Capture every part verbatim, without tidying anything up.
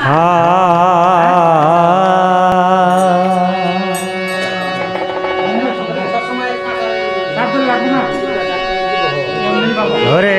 ঘরে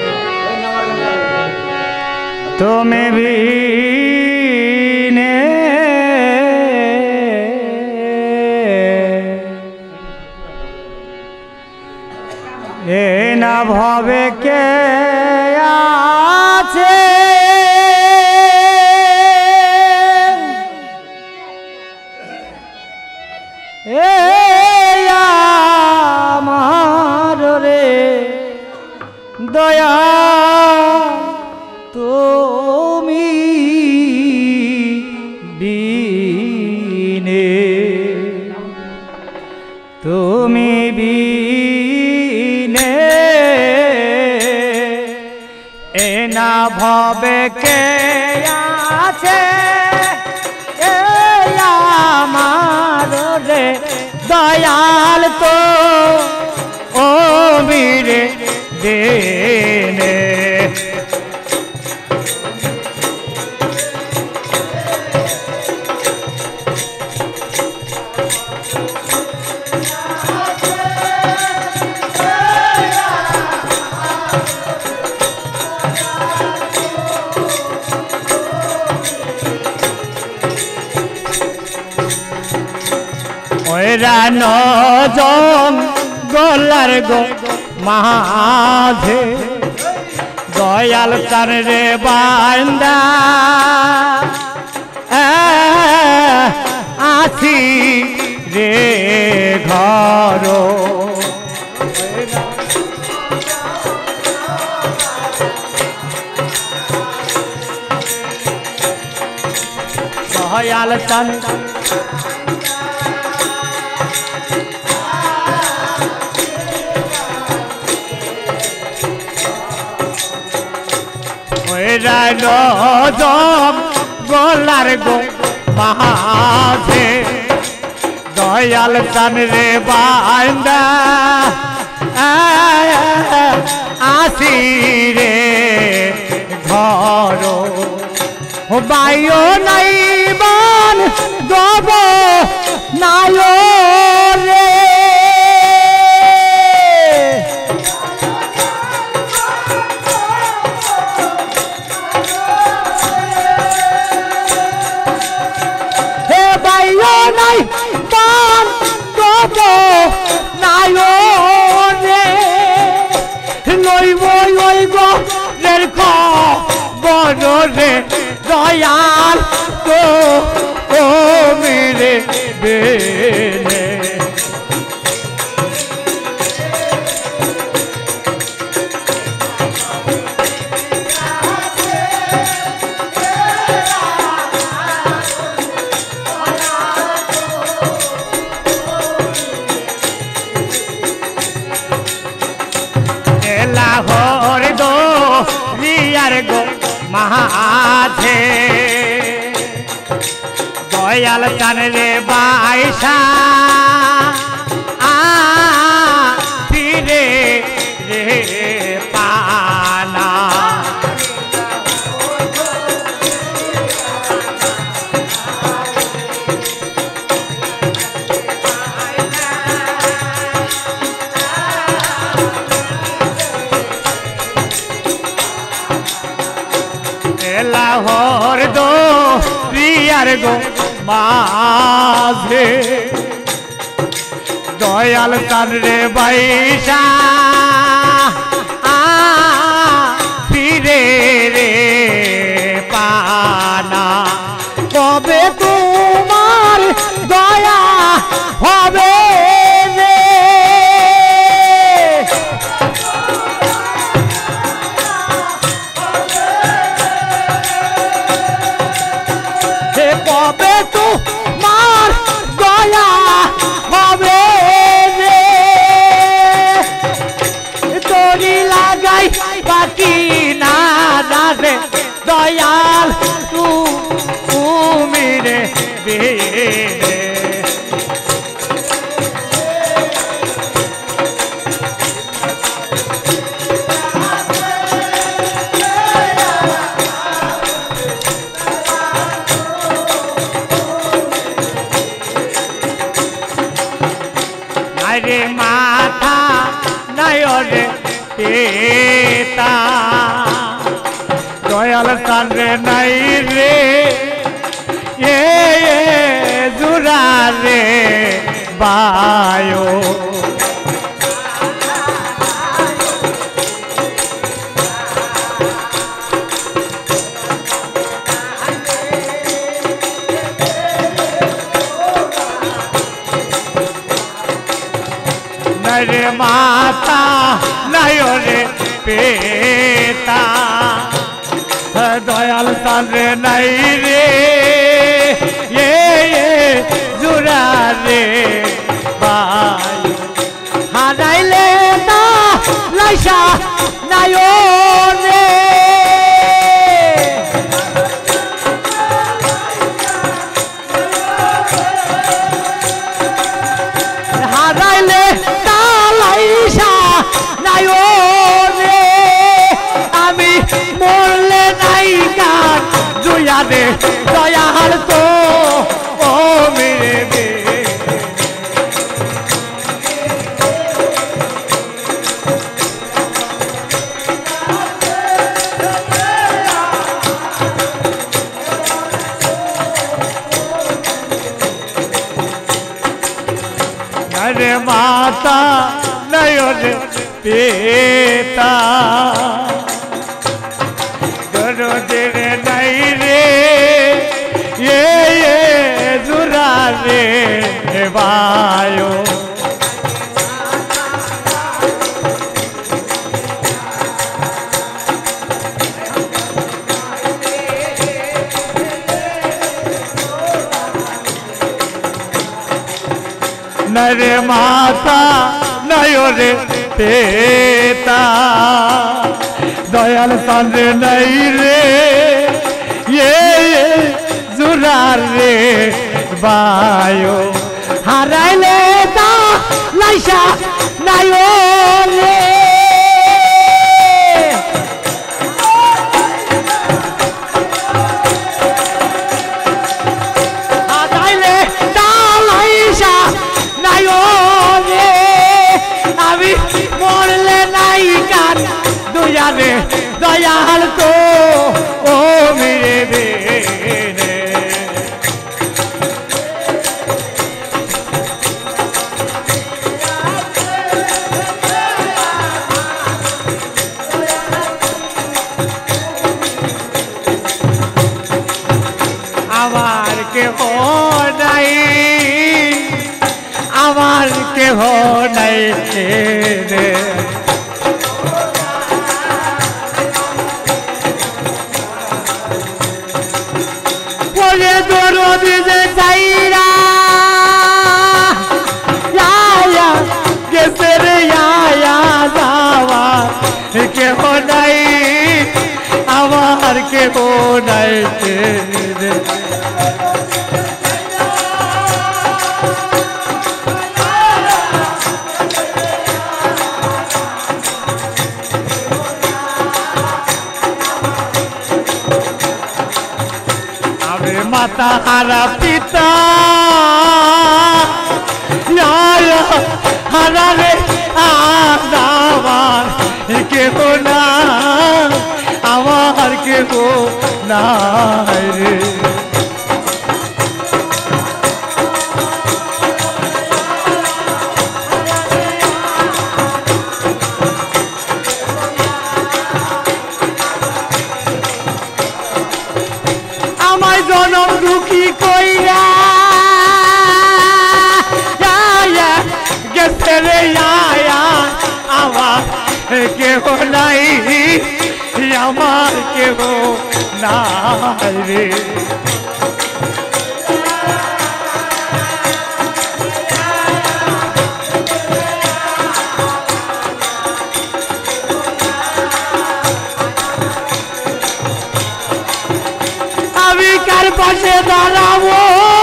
তুমি বিনে এ না ভাবে কে আছে এ আমার রে দয়া তুমি বিনে তুমি বিনে এ না ভাবে কে আছে এ আমার রে দয়াল তো ও বীরে দেনে ওরা নজন গলার গো মাঝে দয়াল তার রে বান্দা আছি রে ঘর দয়াল তার গলার গো মাঝে দয়াল চান রে বান্দা আসি রে ঘর বাইও নাই বান গব নাই রে নাই পান গব নাই রে লইব লইব রের খবর রে দয়াল তো ও মেরে বেনে লাহোর দো রিয়ার গো মাঝে দয়াল চান রে বাইসা আ ফিরে রে পানা লাহোর দো রিয়ার গো মাঝে দয়াল তার রে বাইসা ফিরে রে পানা কবে তোমার দয়া হবে কবে তো মার দয়া হবে রে তোরি লাগাই সামনে নাই রে এ জুরা রে বায়ো रे माता नयो रे पेता दयाल सामने नहीं रे ये ये जुरा रे बाई हानाई लेता लाइशा नयो रे हानाई ले दे दयाल तो ओ मेरे बे अरे माता नयो रे पिता गरो तेरे नहीं रे ये ये जुरा रे वायो नरे माता नयो रे पेता दयाल सामने नहीं रे ये ये जुरा रे बायो हाराई लेता लाइशा नयो रे हाराई लेता लाइशा नयो रे अभी मोड़ले नहीं कान दुया रे दयाल तो ओ मेरे बेने आवार के हो नहीं आवार के हो नहीं दे ये दोनों दिजे साइरा या या के सिर या या जावा के हो नहीं आवार के हो नहीं माता हरा पिता या या हरा रे आवार के हो ना आवार के हो ना रे जनम दुखी कोइरा या या गेसे रे या या आवार के हो नहीं आवार के हो ना रे कर पासे दाना वो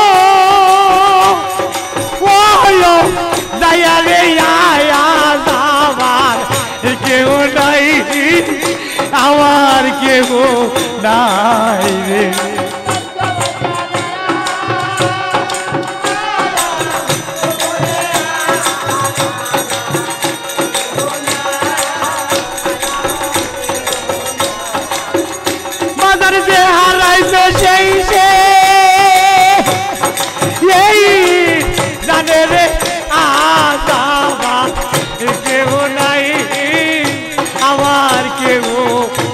वो यो दया रे या या आवार के हो नहीं आवार के हो नहीं रे मदर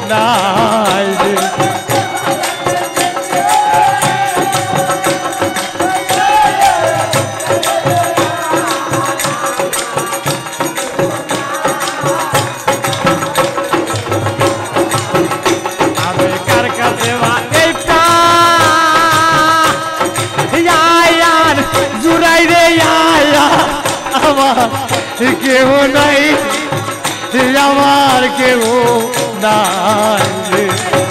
নাই রে কেউ নাই আমার কেউ নাই রে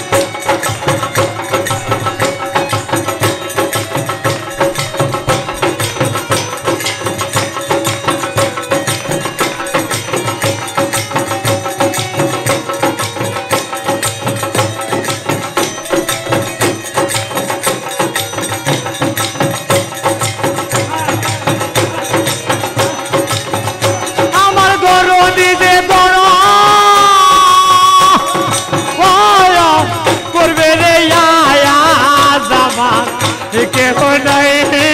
কেউ নাই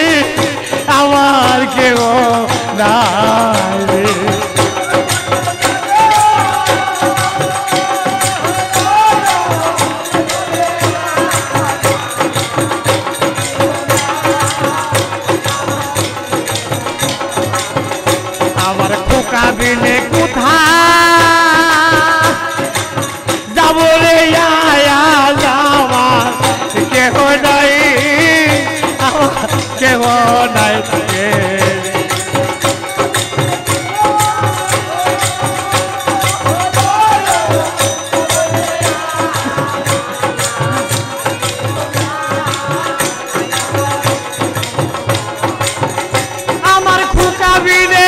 আমার কেউ নাই রে আমার খোকা বিনে কোথায় যাব রে আয়া যাওয়ার কেউ নাই কেউ নাই আমার খুকা বিনে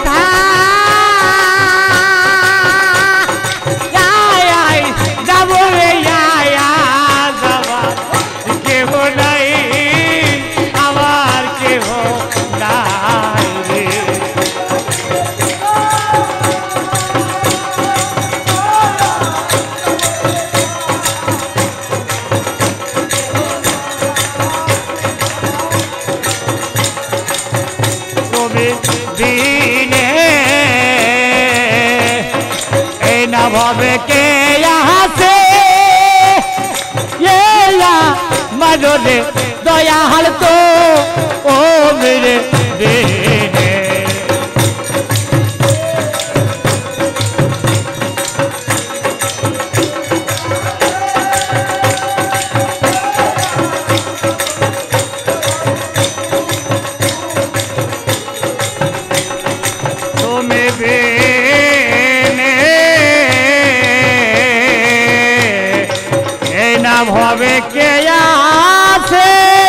কোথায় যাব রে আয়া যাবা কেউ নাই আমার কেউ নাই রে তুমি দিনে এই না ভাবে কে আছে মানলে দয়াল তো ও মেরে দিনে তুমি বিনে এই না ভাবে কে আছে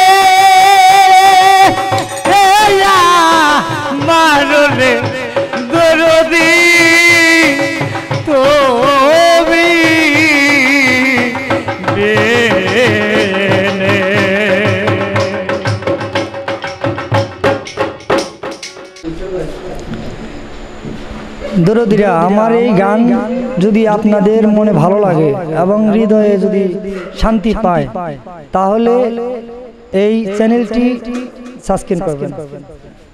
মারলে দরদি তুমি বিনে দরদিরা আমার এই গান যদি আপনাদের মনে ভালো লাগে এবং হৃদয়ে যদি শান্তি পায় তাহলে এই চ্যানেলটি সাবস্ক্রাইব করবেন।